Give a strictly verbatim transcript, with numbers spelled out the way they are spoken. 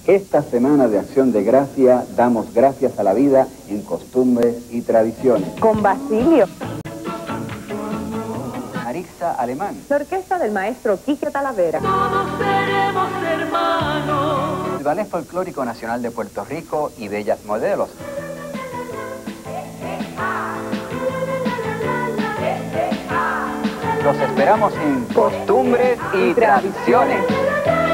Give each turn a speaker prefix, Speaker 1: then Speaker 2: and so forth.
Speaker 1: Esta semana de Acción de Gracia damos gracias a la vida en costumbres y tradiciones.
Speaker 2: Con Basilio.
Speaker 1: Marixa Alemán.
Speaker 2: La orquesta del maestro Quique Talavera.
Speaker 3: Todos seremos hermanos.
Speaker 1: El Ballet Folclórico Nacional de Puerto Rico y Bellas Modelos. Los esperamos en Costumbres y Tradiciones.